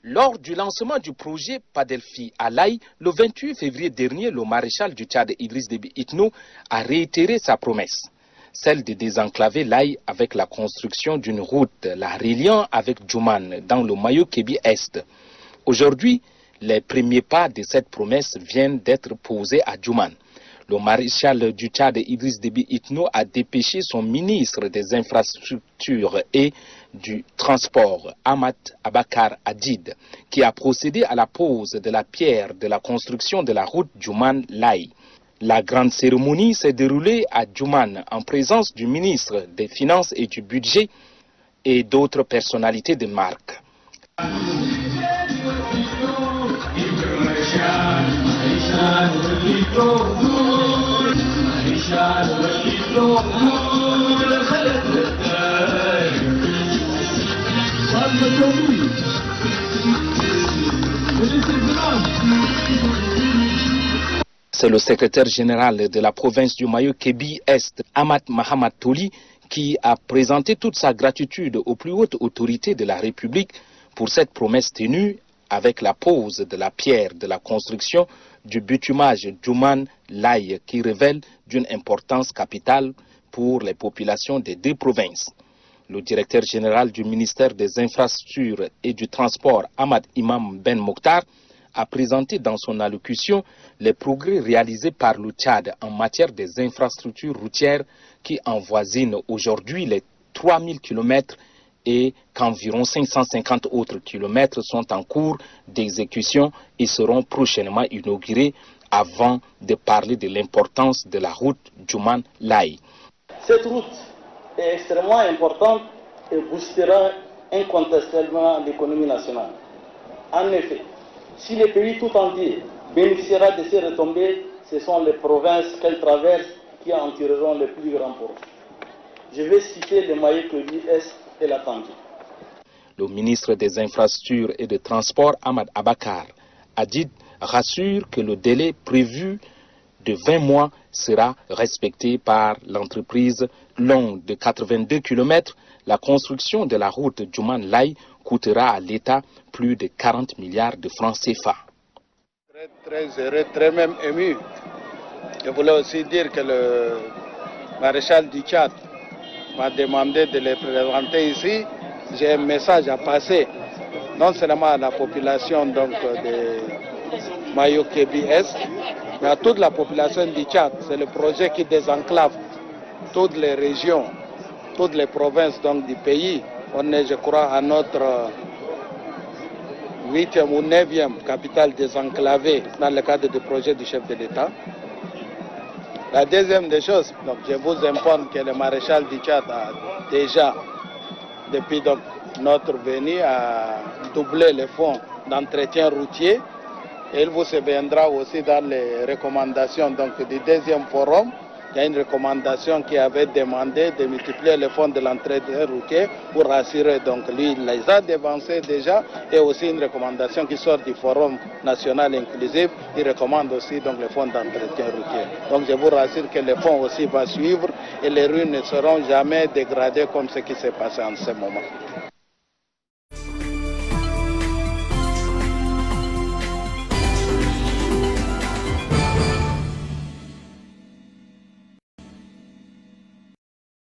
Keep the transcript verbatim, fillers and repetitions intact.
Lors du lancement du projet Padelfi à l'Aï, le vingt-huit février dernier, le maréchal du Tchad Idriss Déby Itno a réitéré sa promesse, celle de désenclaver l'Aï avec la construction d'une route la reliant avec Djouman dans le Mayo Kébi Est. Aujourd'hui, les premiers pas de cette promesse viennent d'être posés à Djouman. Le maréchal du Tchad Idriss Déby Itno a dépêché son ministre des Infrastructures et du Transport, Ahmad Abakar Adid, qui a procédé à la pose de la pierre de la construction de la route Djouman-Laï. La grande cérémonie s'est déroulée à Djouman en présence du ministre des Finances et du Budget et d'autres personnalités de marque. C'est le secrétaire général de la province du Mayo Kébi Est, Ahmad Mahamad Toli, qui a présenté toute sa gratitude aux plus hautes autorités de la République pour cette promesse tenue avec la pose de la pierre de la construction du bitumage Djouman-Laï qui révèle d'une importance capitale pour les populations des deux provinces. Le directeur général du ministère des Infrastructures et du Transport, Ahmad Imam Ben Mokhtar, a présenté dans son allocution les progrès réalisés par le Tchad en matière des infrastructures routières qui avoisinent aujourd'hui les trois mille kilomètres et qu'environ cinq cent cinquante autres kilomètres sont en cours d'exécution et seront prochainement inaugurés avant de parler de l'importance de la route Djouman-Laï. Cette route est extrêmement importante et boostera incontestablement l'économie nationale. En effet, si le pays tout entier bénéficiera de ces retombées, ce sont les provinces qu'elle traverse qui en tireront le plus grand profit. Je vais citer le Mayo Kébi Est et la Tandji. Le ministre des Infrastructures et des Transports, Ahmad Abakar Adid, rassure que le délai prévu de vingt mois sera respecté par l'entreprise longue de quatre-vingt-deux kilomètres. La construction de la route Djouman-Laï coûtera à l'État plus de quarante milliards de francs C F A. Très, très heureux, très même ému. Je voulais aussi dire que le maréchal du Tchad m'a demandé de les présenter ici. J'ai un message à passer, non seulement à la population donc, de Mayo Kébi Est, mais à toute la population du Tchad. C'est le projet qui désenclave toutes les régions, toutes les provinces donc, du pays. On est, je crois, à notre huitième ou neuvième capitale désenclavée dans le cadre du projet du chef de l'État. La deuxième des choses, donc, je vous informe que le maréchal du Tchad a déjà, depuis donc, notre venue, a doublé les fonds d'entretien routier. Et il vous souviendra aussi dans les recommandations donc, du deuxième forum. Il y a une recommandation qui avait demandé de multiplier les fonds de l'entretien routier pour assurer, donc lui il les a dévancés déjà, et aussi une recommandation qui sort du Forum national inclusif, il recommande aussi donc les fonds d'entretien routier. Donc je vous rassure que les fonds aussi vont suivre et les rues ne seront jamais dégradées comme ce qui s'est passé en ce moment.